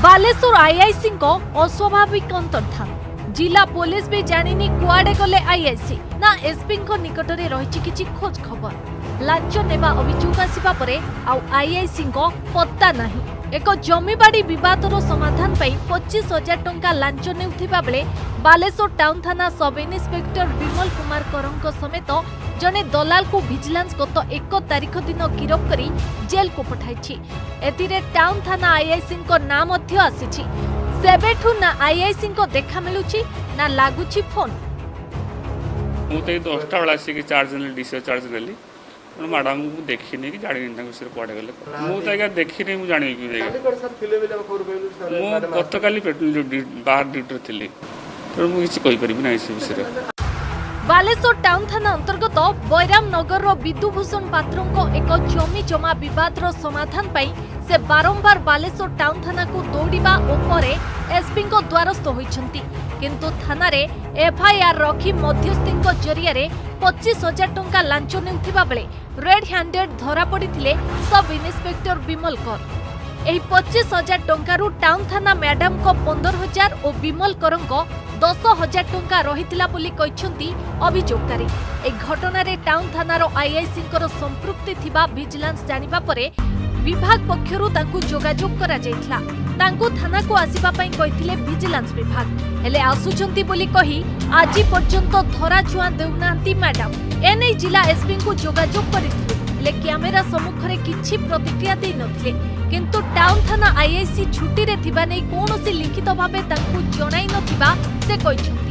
Baleshwar IIC अस्वाभाविक अंतर्धान जिला पुलिस भी जानिनी कुआडे गले आईआईसी ना एसपी निकटरे रही किछि खोज खबर लांच नेबा अभियोग आसिबा परे आउ आईआईसी पत्ता नाही। एक जमीबाड़ी विवादर समाधान पाई 25,000 टंका लांच नेउथिबा बेले बालेश्वर टाउन थाना सब इन्स्पेक्टर विमल कुमार करंक समेत जने दलाल को विजिलेंस गत 1 तारिख दिन गिरफ करी जेल को पठाइछि। एतिरे टाउन थाना आईआईसी ना मध्य आसीछि। सेबेठु ना आईआईसी देखा मिलुछि ना लागुछि फोन। मु ते 10टा बेला आसी चार्ज ने डीसी चार्ज नेली मैडम को देखिनी कि जानी सिर कुआडे गले मुझे आज्ञा देखिनी मुझे जानी गतकाली बाहर ड्यूटी थी तो मुझे कहीपर ना इस विषय। बालेश्वर टाउन थाना अंतर्गत बैराम नगर विदुभूषण पात्रों एक जमी जमा विवादर समाधान पाई से बारंबार बालेश्वर टाउन थाना को दौड़िबा उपरे एसपी द्वारस्थ होइछंती किंतु थाना रे एफआईआर रखी मध्यस्थी जरिया 25,000 टंका लांच नेउथिबा बेले रेड हैंडेड धरा पड़िथिले सब इन्स्पेक्टर विमल कर। एही 25,000 टंकारु टाउन थाना मैडम को 15,000 और विमल करंक 10,000 टंका रहितिला बोली कहिसंती अभियोगकारी। ए घटना रे टाउन थानार आईआईसी संपृक्ति थिबा विजिलेंस जानिबा परे विभाग पक्षरु तांकु जोगाजोग करा जायथिला। तांकु थाना को आसीबा पई कहिथिले विजिलेंस विभाग हेले आसुचंती बोली कही आजि पर्यंत धरा छुआ देउनांती मैडम। एनै जिला एसपी को जोगाजोग करिथिले हेले कैमेरा सम्मुख रे किछि प्रतिक्रिया देइ नथिले किंतु टाउन थाना आईआईसी छुट्टी रे थिबा नै कोनोसी लिखित भाबे तांकु जणाई नथिबा से कहिसंती।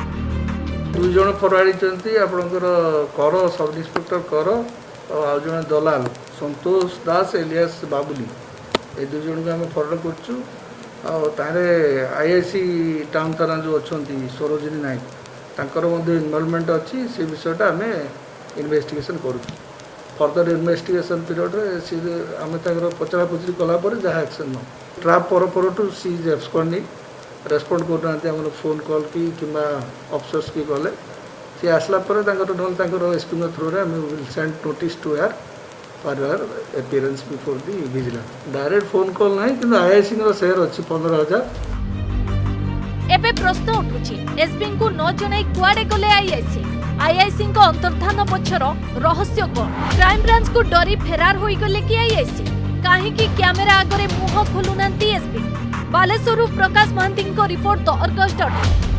दुई जण फरवाडी चंती आपनकर कर सब इंस्पेक्टर कर आ जण दलाल संतोष दास एलियास बाबुली ए दुई जण को हम फरवाड करछु आ आईआईसी टाउन थाना जो अच्छी सरोजिनी नायक तांकर मध्य इनवॉल्वमेंट अच्छी से विषयटा आम इन्वेस्टिगेशन करूँ। फर्दर इन्वेस्टिगेशन पीरियड आम पचरा पचरी कलापर जहाँ एक्शन न ट्राप पर सी इज एब्सकॉन्डिंग रेस्पॉन्ड करना फोन कॉल की कि अफसर्स की कले सी आसला एसपी थ्रू रे विल सेंड नोटिस टू यार for your appearance before the vigilance. Direct phone call नहीं कि आईआईसी शेयर अच्छी 15,000। एबे प्रश्न उठुछि एसपी को न जनाई कुआडे गले आईआईसी अंतर्धान पछर रहस्य कोन? क्राइम ब्रांच को डरी फेरार होई गले कि आईआईसी काहे कि कैमेरा आगरे मुह खोलुनांती SP. Baleswar Prakash Mahanty report the Argus.